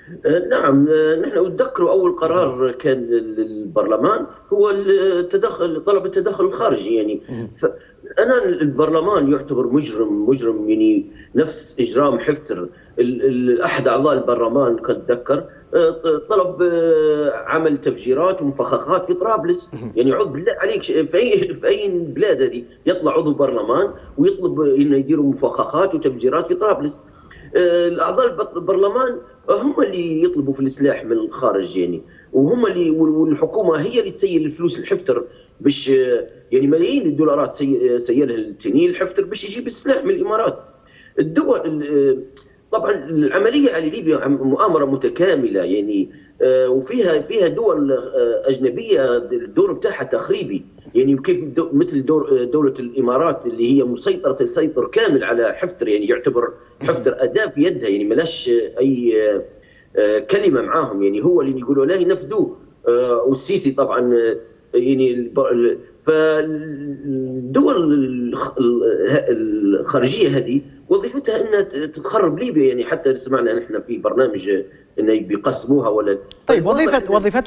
نعم. نحن نتذكر أول قرار كان للبرلمان هو التدخل، طلب التدخل الخارجي يعني. فأنا البرلمان يعتبر مجرم يعني، نفس إجرام حفتر. أحد أعضاء البرلمان كنت أتذكر طلب عمل تفجيرات ومفخخات في طرابلس. يعني عضو بالله عليك، في أي بلاد هذه يطلع عضو برلمان ويطلب إنه يديروا مفخخات وتفجيرات في طرابلس؟ الاعضاء البرلمان هم اللي يطلبوا في السلاح من الخارج يعني، وهم اللي، والحكومه هي اللي تسيل الفلوس الحفتر باش يعني ملايين الدولارات سيلها التنين الحفتر باش يجيب السلاح من الامارات. الدول طبعا العمليه على ليبيا مؤامره متكامله يعني، وفيها دول اجنبيه الدور بتاعها تخريبي يعني. كيف مثل دوله الامارات اللي هي مسيطره تسيطر كامل على حفتر، يعني يعتبر حفتر اداه في يدها يعني، ملاش اي كلمه معاهم يعني، هو اللي يقولوا له ينفذوه. والسيسي طبعا يعني. فالدول الخارجيه هذه وظيفتها انها تخرب ليبيا يعني. حتى سمعنا نحن في برنامج انه بيقسموها ولا، طيب، فالواضح وظيفة